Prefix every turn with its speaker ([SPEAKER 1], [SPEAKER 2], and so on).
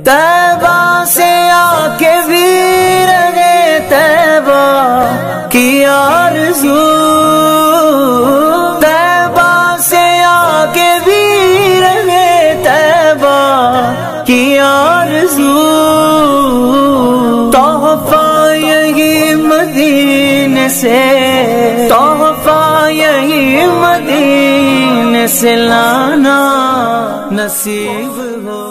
[SPEAKER 1] तैबा से आके भी रहे तैबा की आरज़ू, तैबा से आके भी रहे तैबा की आरज़ू। तोहफा यही मदीने से, तोहफा यही मदीने से लाना नसीब हो।